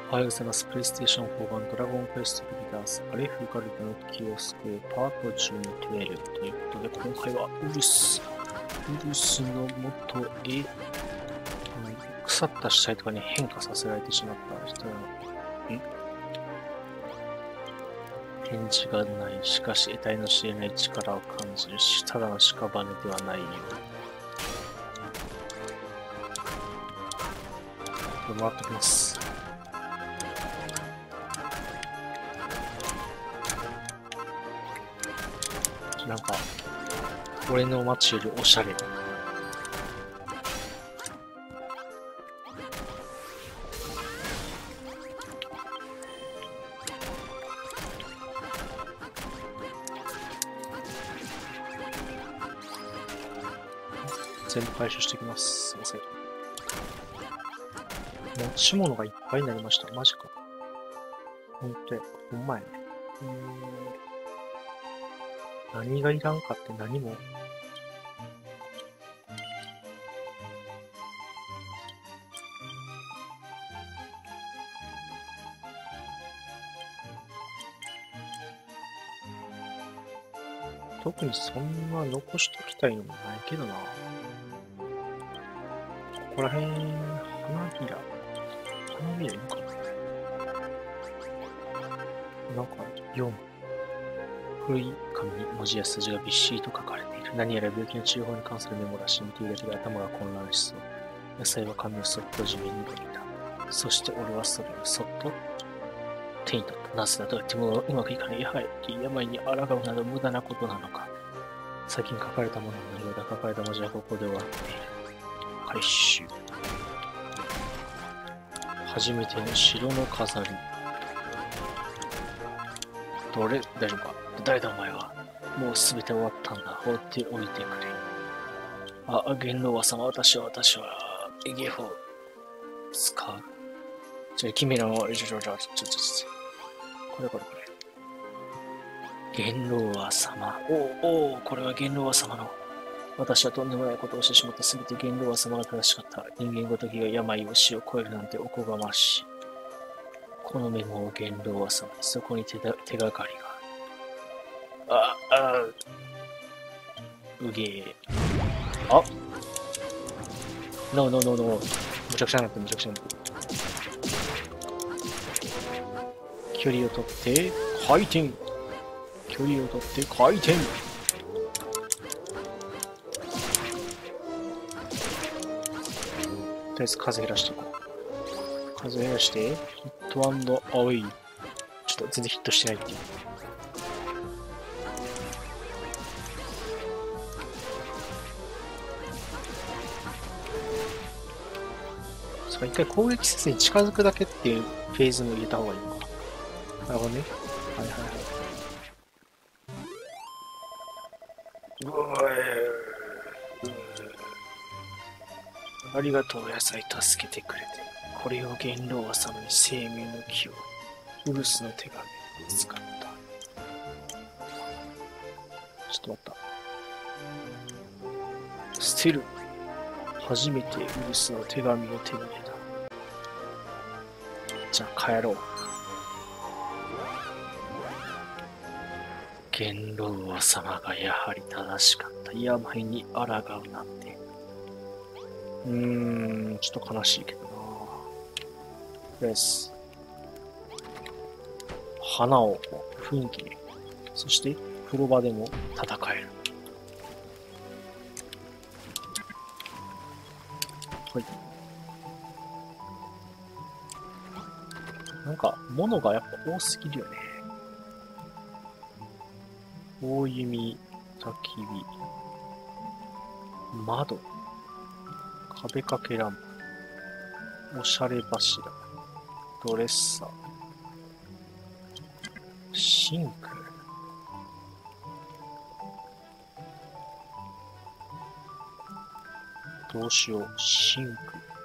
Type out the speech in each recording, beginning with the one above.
おはようございます。プレイステーション4版ドラゴンクエストビギナーズアレフガルドの気を救うパート12ということで、今回はウルスの元へ、腐った死体とかに変化させられてしまった人の、返事がない。しかし、得体の知れない力を感じるし、ただの屍ではないよ。回ってきます。なんか、俺の街よりおしゃれ。全部回収していきます。すいません。持ち物がいっぱいになりました。マジか。ほんまやね。何がいらんかって何も。特にそんな残しときたいのもないけどな。ここら辺、花びらいいかな。なんか、読む。古い紙に文字や数字がびっしりと書かれている。何やら病気の治療法に関するメモらしい。見ているだけで頭が混乱しそう。野菜は紙をそっと地面に置いた。そして俺はそれをそっと手に取った。なぜだと言ってもうまくいかない。やはり病に抗うなど無駄なことなのか。最近書かれたものの内容だ。書かれた文字はここで終わっている。回収。初めての城の飾り。大丈夫か？誰だお前は。もうすべて終わったんだ。放っておいてくれ。元老様、私は、エゲホ使う。君の、これ。元老様。これは元老様の。私はとんでもないことをしてしまった。すべて元老様が正しかった。人間ごときが病を死を超えるなんておこがましい。このメモを元老様に、そこに手がかりが。うげえ。ノー。むちゃくちゃになって。距離を取って回転。とりあえず風減らしていこう。ヒット&アウェイ。ちょっと全然ヒットしてないっていう。一回攻撃せずに近づくだけっていうフェーズも入れた方がいいのか。なるほどね。はい。ありがとう、野菜助けてくれて。これを元老様に生命の木を。ウルスの手紙を使った。ちょっと待った。捨てる。初めてウルスの手紙を手に入れた。じゃあ帰ろう。元老様がやはり正しかった。病に抗うなんて。ちょっと悲しいけどな。です。花を雰囲気に。そして風呂場でも戦える。はい。なんか物がやっぱ多すぎるよね。大弓、焚き火、窓、壁掛けランプ、おしゃれ柱、ドレッサー、シンク。どうしよう、シンク。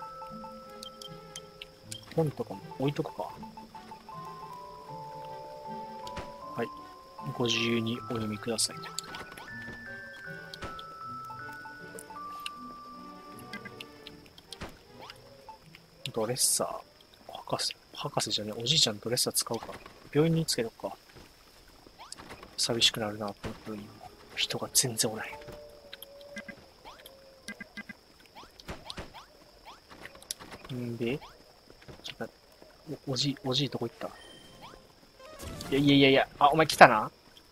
本とかも置いとくか。はい。ご自由にお読みください。ドレッサー、博士。 博士じゃねえ、おじいちゃんのドレッサー使うか。病院につけとくか。寂しくなるな、この病院も。人が全然おらへん。んで、ちょっと、おじいどこ行った？いや、あ、お前来たな？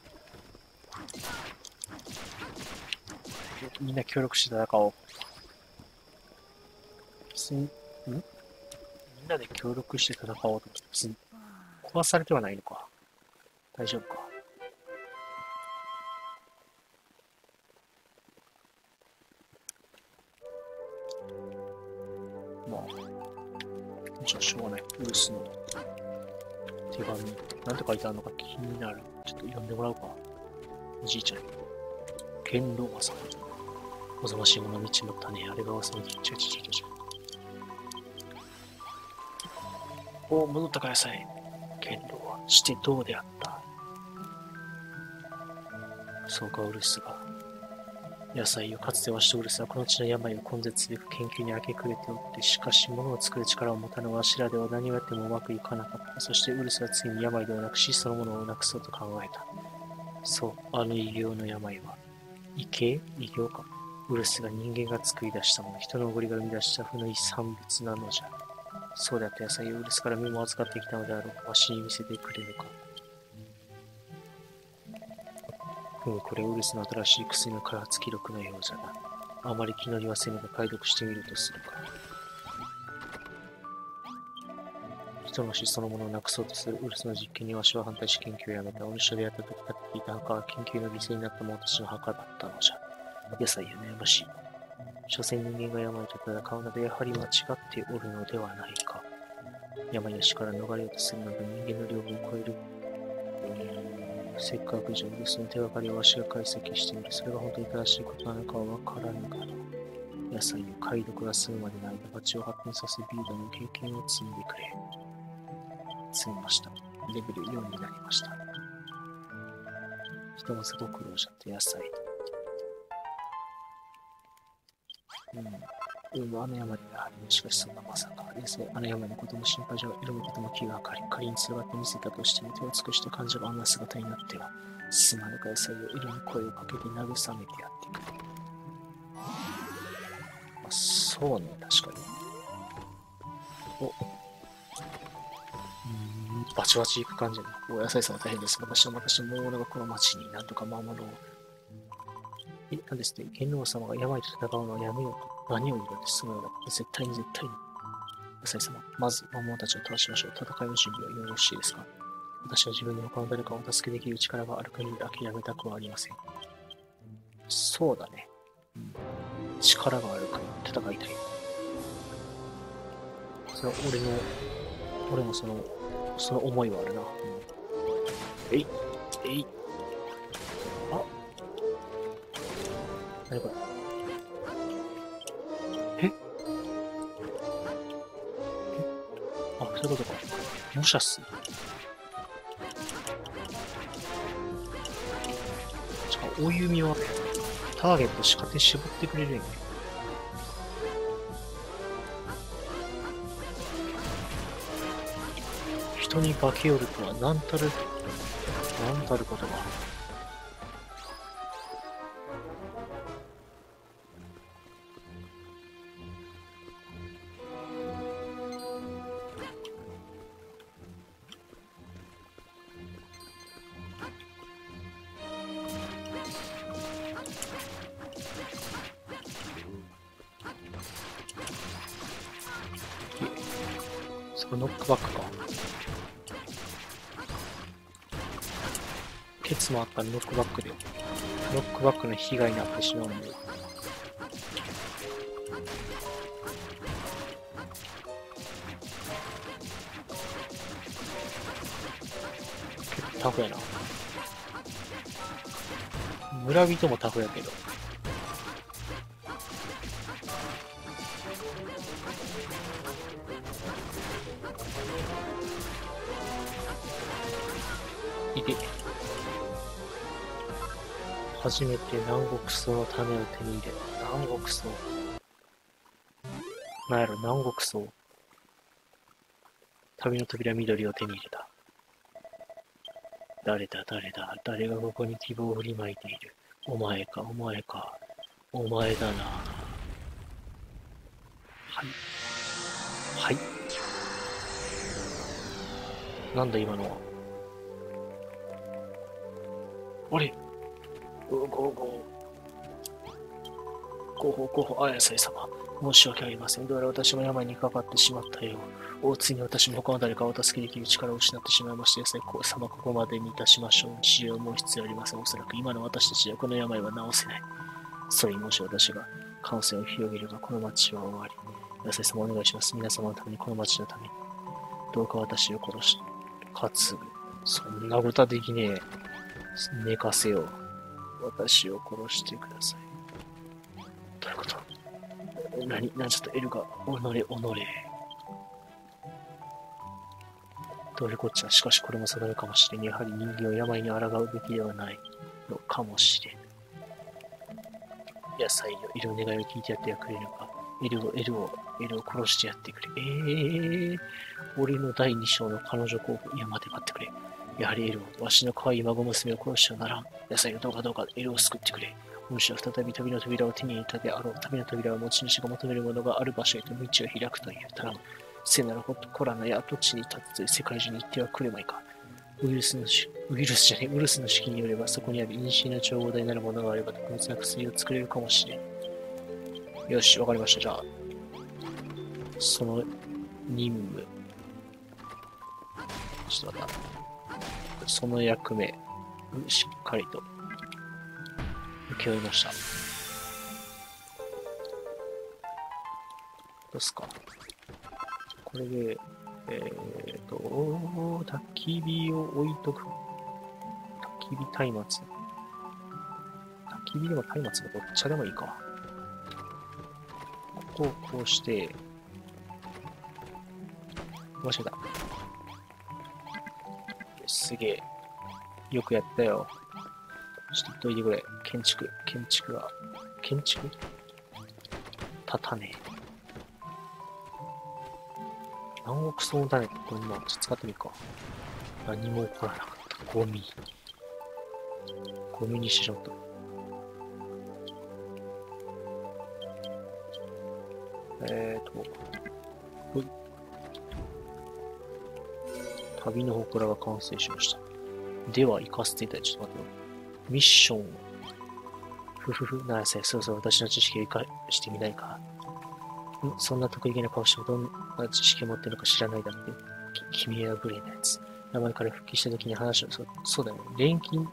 みんな協力して戦おう。みんなで協力して戦おうと別に壊されてはないのか。大丈夫か。まあ、じゃあしょうがない。ウルスの手紙。なんて書いてあるのか気になる。ちょっと読んでもらおうか。おじいちゃんに。剣道さん。おぞましいもの道の種、あれが忘れて、ちゃ。お、戻ったか野菜。剣道はしてどうであった？そうか、ウルスが。野菜をかつてわしとウルスはこの地の病を根絶すべく研究に明け暮れておって、しかし物を作る力を持たぬわしらでは何をやってもうまくいかなかった。そしてウルスはついに病ではなく死そのものをなくそうと考えた。そう、あの異形の病は。異形か。ウルスが人間が作り出したもの、人のおごりが生み出した負の遺産物なのじゃ。そうであった野菜をウルスから身も預かってきたのであろう。わしに見せてくれるか。これウルスの新しい薬の開発記録のようじゃな。あまり気乗りはせぬが解読してみるとするか。人の死そのものをなくそうとするウルスの実験にわしは反対し研究をやめた。お主でやったと語っていた墓は研究の犠牲になった者たちの墓だったのじゃ。野菜や悩ましい。所詮人間が病と戦うのでやはり間違っておるのではないか。病や死から逃れようとするなど人間の領分を超える。せっかくじゃウルスの手がかりをわしが解析してみる。それが本当に正しいことなのかはわからぬがの。野菜を解読が済むまでの間、蜂を発展させビーダの経験を積んでくれ。積みました。レベル4になりました。ひとまずご苦労じゃって野菜。あの山にやはり、しかしそんなまさか。野菜、あの山のことも心配じゃが、色のことも気がかかり、仮に連れがって見せたとしても手を尽くして患者があんな姿になっては、すまぬか野菜を色に声をかけて慰めてやってくれ。あ、そうね、確かに。バチバチ行く感じね。お野菜さんは大変です。私も大物がこの町に何とか魔物を。なんですね。剣王様が病と戦うのをやめようと。何を言うのです。そのようなこと絶対に。野菜様、まず魔物たちを倒しましょう。戦いの準備はよろしいですか？私は自分に他の誰かをお助けできる力がある限り諦めたくはありません。そうだね。力があるから戦いたい。それは俺もその思いはあるな。あ、何これ。あ、そういうことか。模写す。お弓はターゲット視界で絞ってくれるんや。人に化けよるとは何たることが。そこノックバックか。ケツもあったらノックバックで。ノックバックの被害になってしまうんで。結構タフやな。村人もタフやけど。初めて南国草の種を手に入れた。南国草。なんやろ、南国草。 旅の扉緑を手に入れた。誰だ誰がここに希望を振りまいている。お前か。お前だな。はい。なんだ今のは。あれ綾瀬様。申し訳ありません。どうやら私も病にかかってしまったよう。ついに私も他の誰かをお助けできる力を失ってしまいまして、様ここまでにいたしましょう。治療も必要ありません。おそらく今の私たちではこの病は治せない。それにもし私が感染を広げればこの町は終わり。綾瀬様お願いします。皆様のためにこの町のために。どうか私を殺し、かつ、そんなことはできねえ。寝かせよう。私を殺してください。どういうこと？なんちょっとエルが、己。どういうこっちゃ。しかしこれも定めかもしれん。やはり人間を病に抗うべきではないのかもしれん。野菜よ、エルの願いを聞いてやってくれるか。エルを殺してやってくれ。俺の第二章の彼女候補。いや、待ってくれ。やはりエルを、わしの可愛い孫娘を殺してはならん。野菜よ、どうか、エルを救ってくれ。お主は再び旅の扉を手に入れたであろう。旅の扉は持ち主が求めるものがある場所へと道を開くという。頼む。聖なるコラナや跡地に立つ世界中に行ってはくれまいか。ウイルスの式によれば、そこにある陰子の調合体なるものがあれば、特別な薬を作れるかもしれん。よし、わかりました。じゃあ、その任務。ちょっと待った。その役目、しっかりと受け負いました。どうすか。これで、焚き火を置いとく。焚き火松明。焚き火でも松明でどっちでもいいか。ここをこうして、間違えた。すげえ。よくやったよ。ちょっと言っといてくれ。建築立たねえ。南国草の種ってこれ今、使ってみるか。何も起こらなかった。ゴミにしろと。ほい。旅の祠が完成しました。では、行かせていただいて、ちょっと待ってよ。ミッション。ならせ、そろそろ私の知識を生かしてみないか。そんな得意げな顔してもどんな知識を持ってるのか知らないだって。君は無礼なやつ。名前から復帰した時に話を、そうだよね。錬金、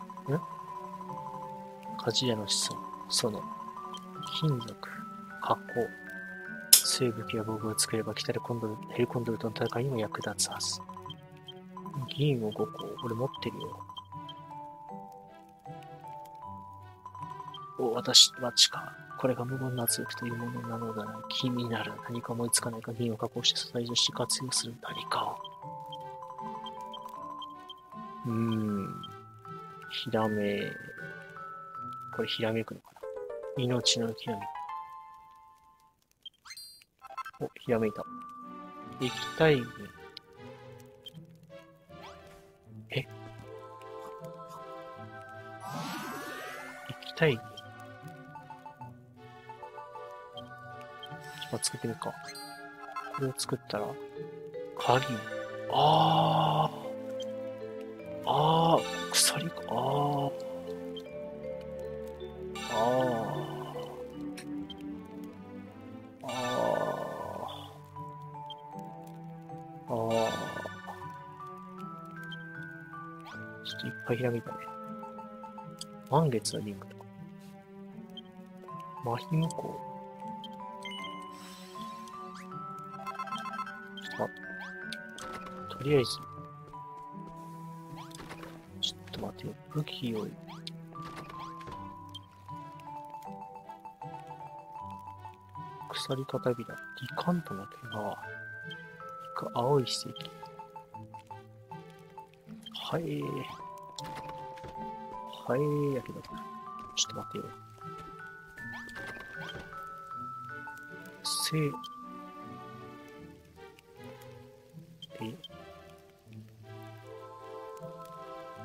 鍛冶屋の子孫。その、金属、加工。強い武器や防具を作れば、ヘリコンドルとの戦いにも役立つはず。銀を5個。俺持ってるよ。私は地下。これが無言の圧力というものなのだな。君なら何か思いつかないか。銀を加工して素材として活用する何かを。ひらめ。これひらめくのかな。命の極み。ひらめいた。液体銀。液体銀。作ってみるか。これを作ったら、鍵。鎖か。ちょっといっぱいひらめいたね。満月のリングとか。麻痺無効。とりあえず、ちょっと待ってよ。武器を、鎖片びら、リカントの毛が、青い石石。やけど。ちょっと待ってよ。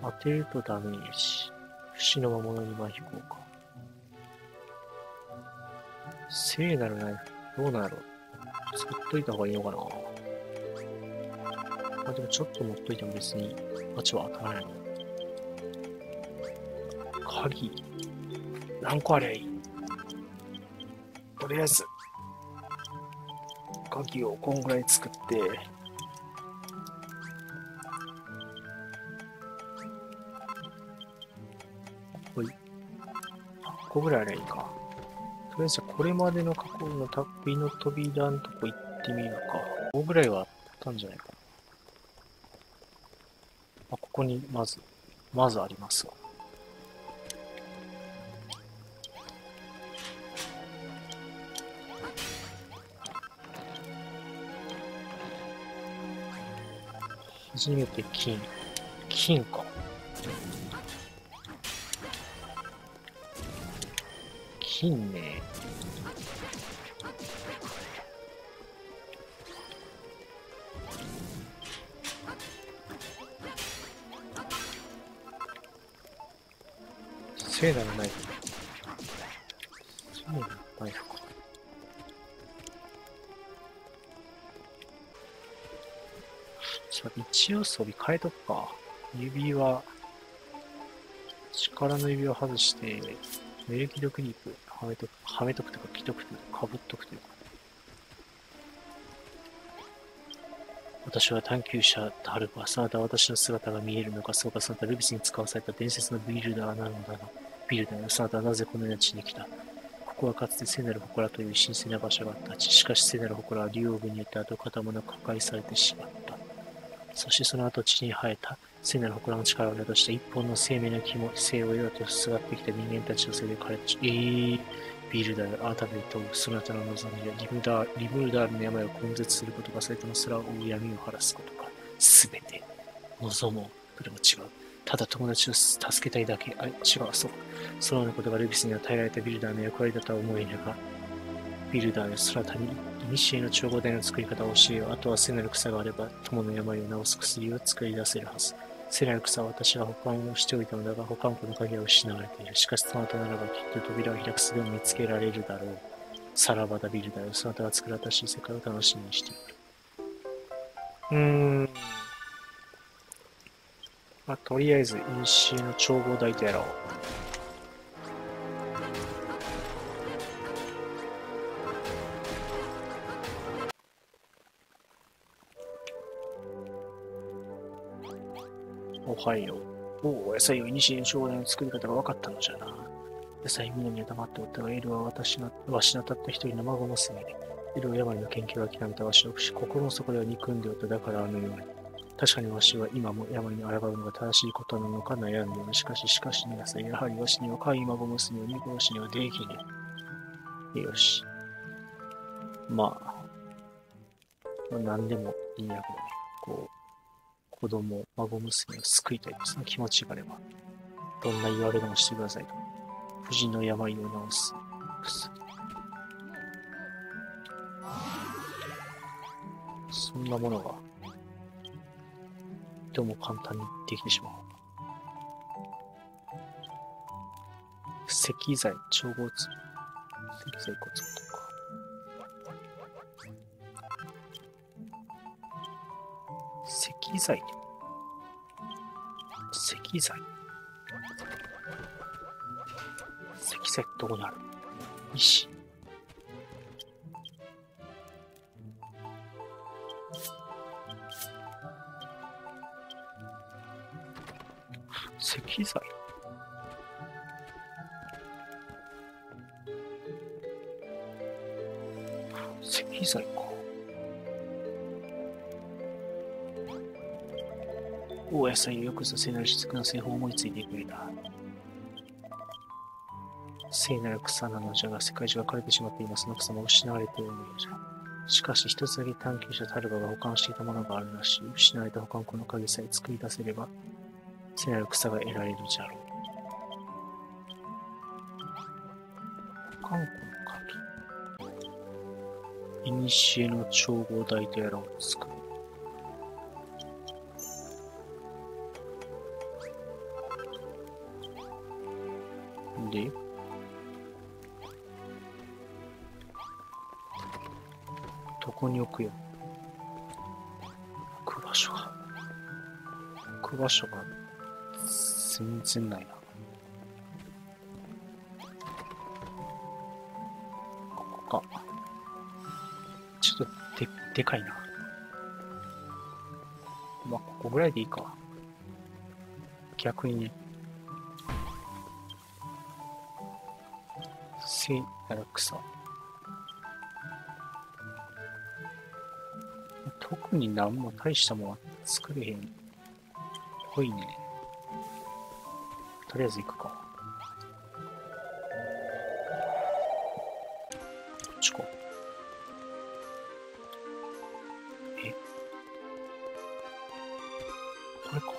当てるとダメージ。不死の魔物に麻痺効果。聖なるナイフ。どうなんやろ。作っといた方がいいのかな。まあでもちょっと持っといても別に、あっちは当たらないの。鍵。何個ありゃいい。とりあえず、鍵をこんぐらい作って、ほい。8個ぐらいありゃいいか。とりあえずこれまでの過去の旅の扉のとこ行ってみるか。5ぐらいはあったんじゃないかな。ここにまずありますわ。初めて金か。金ね。聖なるナイフ。聖なるナイフか。一応装備変えとくか。指輪、力の指輪外して、メルキドクリープはめとくとか着とくとか、かぶっとくというか。私は探求者たるば、そなたは私の姿が見えるのか、そうか、そなたルビスに使わされた伝説のビルダーなのだな。ビルダーよ、そなたはなぜこのような地に来た。ここはかつて聖なる祠という神聖な場所があった地。しかし聖なる祠は竜王軍によって跡形もなく破壊されてしまった。そしてその後地に生えた聖なる祠の力を宿した一本の生命の木も生を得ようとすがってきた人間たちのせいで枯れてしまった。ビルダーよ、改めて問う。そなたの望みはリムダールの病を根絶することか、それとも空を追う闇を晴らすことか。すべて望もう。それも違う。ただ友達を助けたいだけ。違う、そう。そのようなことがルビスに与えられたビルダーの役割だとは思えぬが、ビルダーよ、そなたに古の調合台の作り方を教えよう。あとは聖なる草があれば、友の病を治す薬を作り出せるはず。聖なる草は私が保管をしておいたのだが、保管庫の鍵は失われている。しかし、そなたならばきっと扉を開く術を見つけられるだろう。さらばだビルダーよ、そなたが作られた新世界を楽しみにしている。まあ、とりあえず、古の調合台とやろう。おはよう。おお、野菜を古の調合台の作り方が分かったのじゃな。野菜みなには黙っておったが、エルはわしのたった一人の孫娘で、エルは病の研究を諦めたわしを心の底では憎んでおった。だからあのように。確かにわしは今も病に抗うのが正しいことなのか悩んでいる。しかしね、野菜、やはりわしには可愛い孫娘を見殺しにはできぬ。よし。まあ、何でもいいんやけどね。こう、子供、孫娘を救いたいとその気持ちがあれば、どんな言われでもしてくださいと。夫人の病を治す薬。そんなものが、とても簡単にできてしまう。石材、調合粒。石材個粒とか。石材ってどこにある？石。石材か。お野菜よくぞ聖なる雫の製法を思いついてくれた。聖なる草なのじゃが、世界中が枯れてしまっています。その草も失われておるのじゃ。しかし、一つだけ探求者タルバが保管していたものがあるらしい。失われた保管庫の鍵さえ作り出せれば、聖なる草が得られるじゃろう。保管庫の鍵。古の調合台とやらを作る。 で、どこに置くよ。置く場所が。置く場所が全然ないな。ここか。ちょっとでかいな。まあ、ここぐらいでいいか。逆にね。聖なる草。特に何も大したものは作れへん。ぽいね。とりあえず行くか。こっちか。え、これか。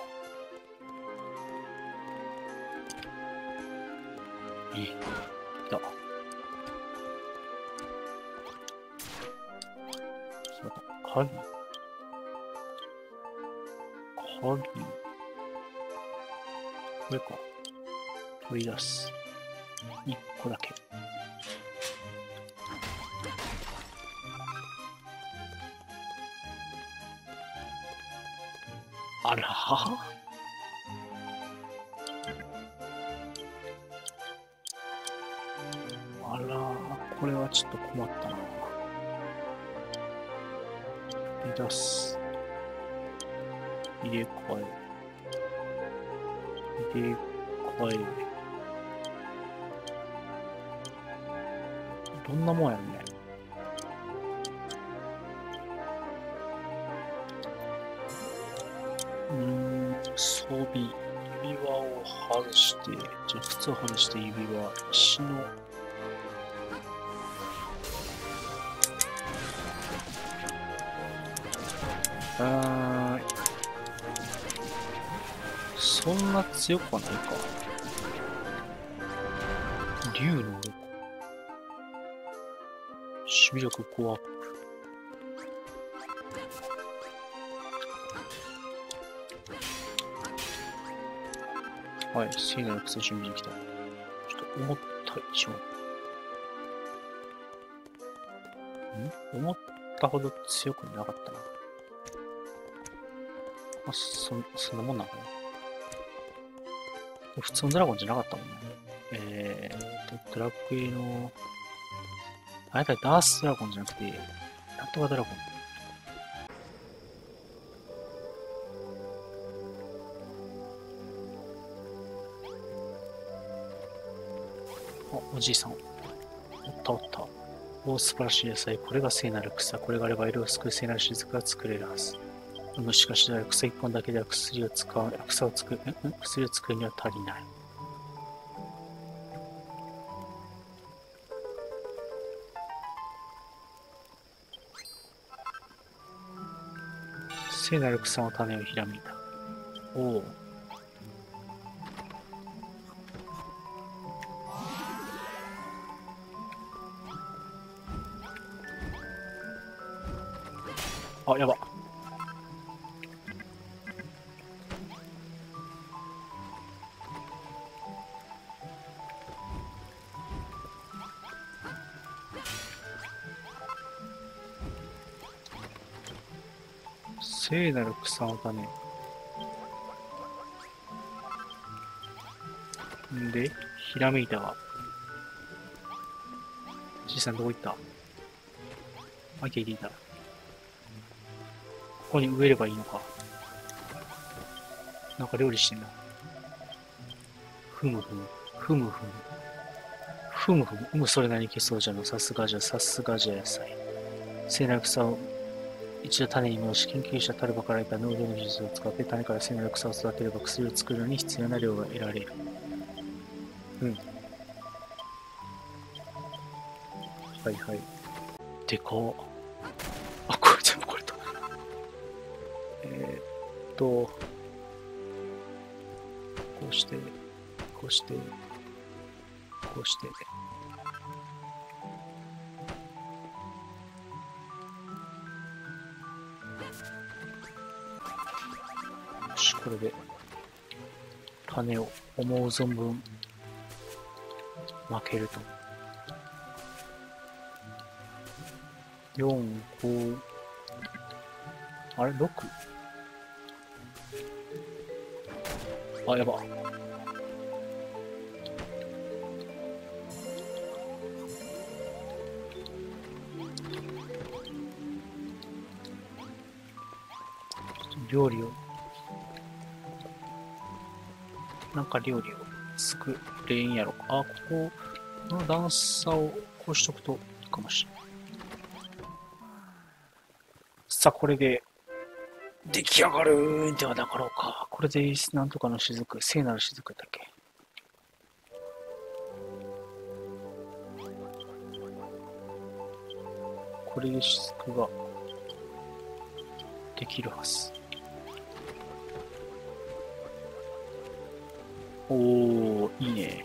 いた。そうか。鍵。これか。取り出す。1個だけ。あらあら、これはちょっと困ったな。取り出す。入れ替え。どんなもんやろね。装備。指輪を外して、靴を外して指輪、石の、そんな強くはないか。竜の鱗。守備力5アップ。はい、聖なる草準備できた。ちょっと思った以上。思ったほど強くなかったな。まあ、そんなもんなのかな。普通のドラゴンじゃなかったもんね。ドラクエの、あれだ、ダースドラゴンじゃなくて、なんとかドラゴン。おじいさん。おったおった。お、素晴らしい野菜。これが聖なる草。これがあれば色を救う聖なる雫が作れるはず。しかし、草一本だけでは薬を作るには足りない。聖なる草の種をひらめいた。おお。あ、やば。聖なる草の種。んで、ひらめいたわ。じいさんどこ行った？あ、聞いていた。ここに植えればいいのか。なんか料理してんな。ふむふむ。ふむふむ。ふむふむ。それなりに消そうじゃの。さすがじゃ野菜。聖なる草を一度種に戻し、研究者タルバから得た農業の技術を使って種から聖なる草を育てれば薬を作るのに必要な量が得られる。はいはい。でかっ。あ、これ全部これと。こうして、こうして、こうして。よし、これで種を思う存分負けると。4、5、あれ ?6? あ、やば。料理を、なんか料理を作れんやろか。あ、ここの段差をこうしとくといいかもしれない。さあ、これで出来上がるんではなかろうか。これでなんとかの雫、聖なる雫だっけ。これで雫ができるはず。おー、いいね。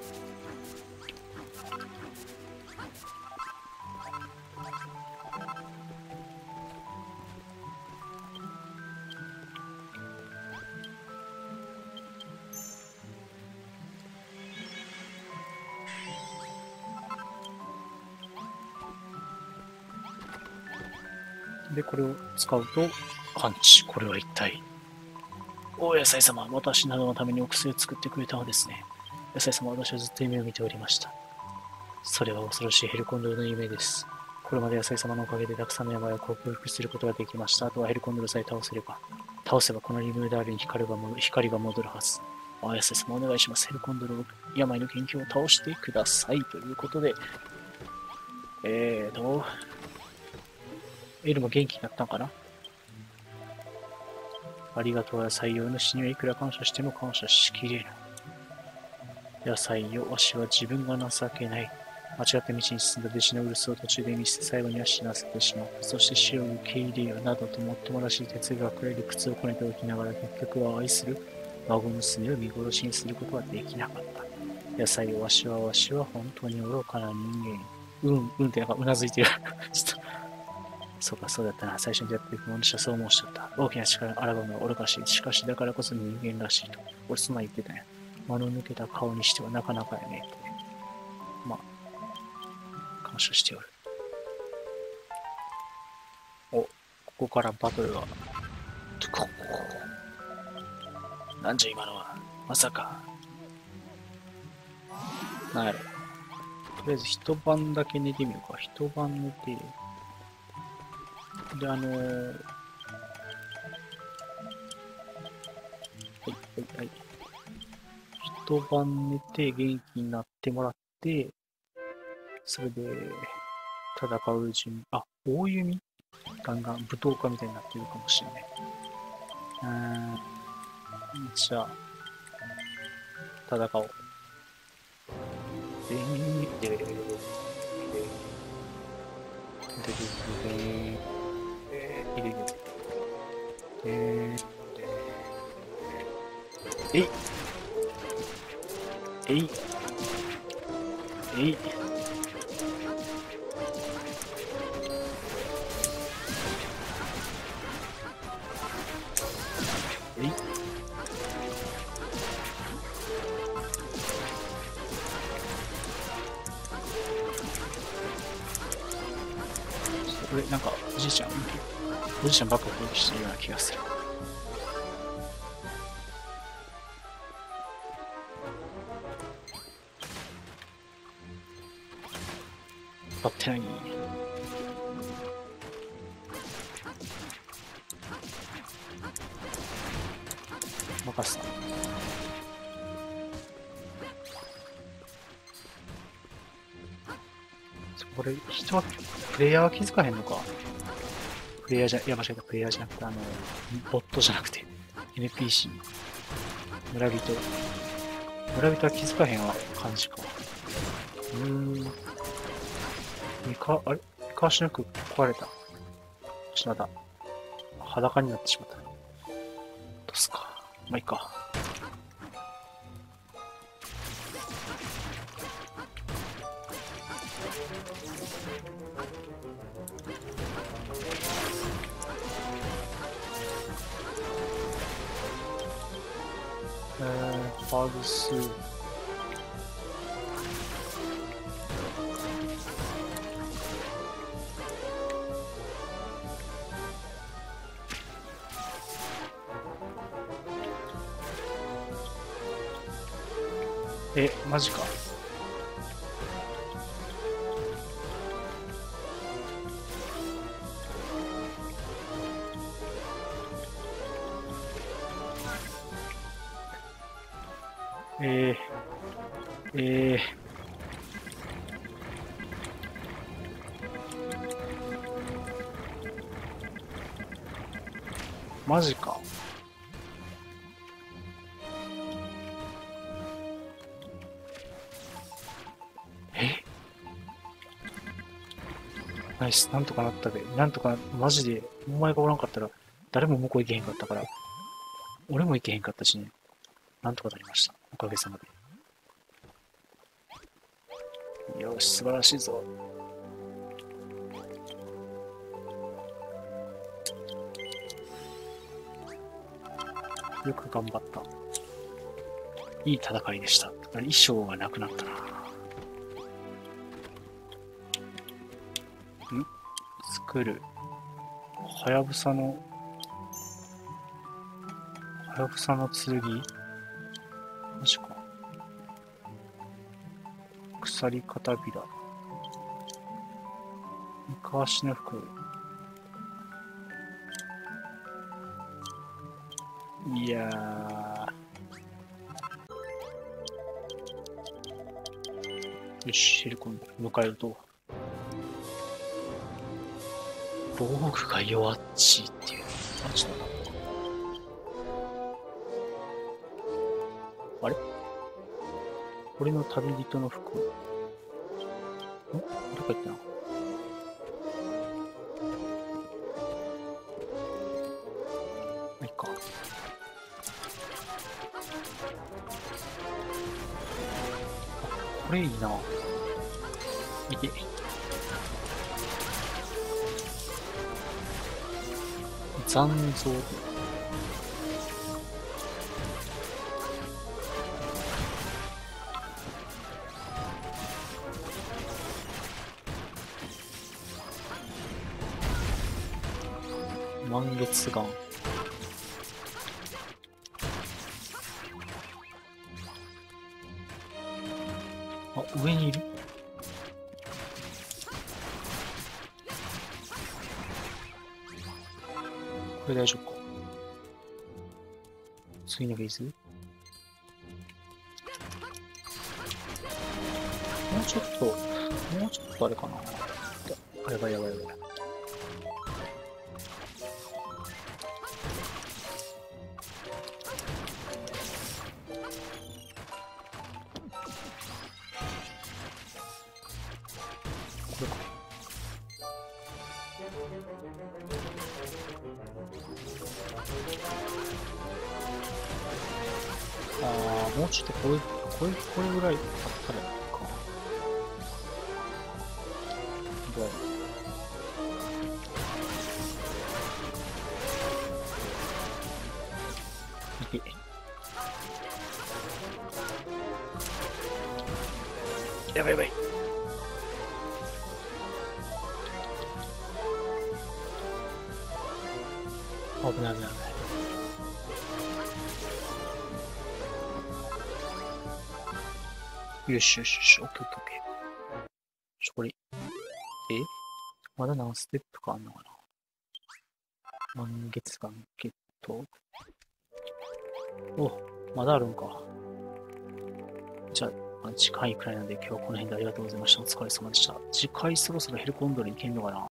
で、これを使うと、パンチ。これは一体。お野菜様、私などのためにお薬を作ってくれたのですね。野菜様、私はずっと夢を見ておりました。それは恐ろしいヘルコンドルの夢です。これまで野菜様のおかげでたくさんの病を克服することができました。あとはヘルコンドルさえ倒せばこのリムダールに光が戻るはず。野菜様、お願いします。ヘルコンドルを病の元凶を倒してください。ということで、エルも元気になったんかな。ありがとう。野菜よ、主にはいくら感謝しても感謝しきれぬ。野菜よ、わしは自分が情けない。間違って道に進んだ弟子のウルスを途中で見捨て最後には死なせてしまった。そして死を受け入れよなどともっともらしい哲学や理屈をこねておきながら結局は愛する孫娘を見殺しにすることはできなかった。野菜よ、わしは本当に愚かな人間。ってなんかうなずいてる。ちょっとそうか、そうだったな。最初にやっていく者はそう申しちゃった。大きな力に抗うのは愚かしい。しかし、だからこそ人間らしいと。俺、そんな言ってたんや。間の抜けた顔にしてはなかなかやね。ってね。まあ、感謝しておる。お、ここからバトルが。なんじゃ今のは。まさか。なんやろ。とりあえず一晩だけ寝てみようか。一晩寝て。で、はい。一晩寝て元気になってもらって、それで、戦ううちに、大弓ガンガン舞踏家みたいになってるかもしれない。じゃあ、戦おう。えいえいえいこれなんかおじいちゃんばっか攻撃してるような気がする。当たってない。任せた。これ人はプレイヤーは気づかへんのか。プレイヤーじゃ、いや間違えた、プレイヤーじゃなくてボットじゃなくて NPC 村人は気づかへんわ感じか。あれ三河しなく壊れた。しまった。裸になってしまった。どうすか。まあ、いいか。パルス。 マジか。えー、えー、マジか。ナイス、なんとかなったで。なんとか、マジで、お前がおらんかったら、誰も向こう行けへんかったから、俺も行けへんかったしね。なんとかなりました。おかげさまで。よし、素晴らしいぞ。よく頑張った。いい戦いでした。衣装がなくなったな。作る。はやぶさの剣マジか。鎖片びら。昔の服。いやー。よし、ヘリコン迎えると。防具が弱っちっていう。あ、ちょっと待って。あれ俺の旅人の服。どこ行ったの？いいか。これいいな。いけ。残像。満月岩。あ、上にいる？これ大丈夫か？次のフェーズ？もうちょっとあれかな。やばいやばいやばい。これか。もうちょっとこれぐらいあったらいいか。どういけ。やばいやばい。危ない危ない危ない。よしよしよし、オッケーオッケーオッケー。これ、まだ何ステップかあんのかな？満月岩ゲット。お、まだあるんか。じゃあ、時間いくらいなんで今日はこの辺でありがとうございました。お疲れ様でした。次回そろそろヘルコンドルいけんのかな？